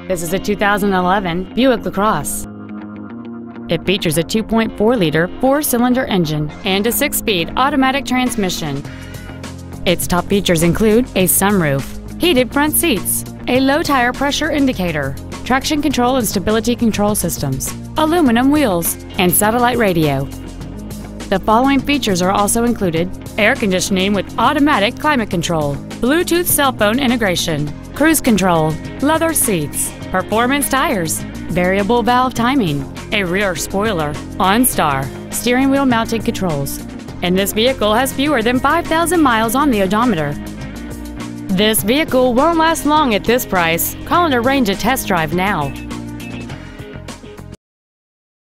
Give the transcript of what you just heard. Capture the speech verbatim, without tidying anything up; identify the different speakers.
Speaker 1: This is a two thousand eleven Buick LaCrosse. It features a two point four liter four-cylinder engine and a six-speed automatic transmission. Its top features include a sunroof, heated front seats, a low tire pressure indicator, traction control and stability control systems, aluminum wheels, and satellite radio. The following features are also included: air conditioning with automatic climate control, Bluetooth cell phone integration, cruise control, leather seats, performance tires, variable valve timing, a rear spoiler, OnStar, steering wheel mounted controls, and this vehicle has fewer than five thousand miles on the odometer. This vehicle won't last long at this price. Call and arrange a test drive now.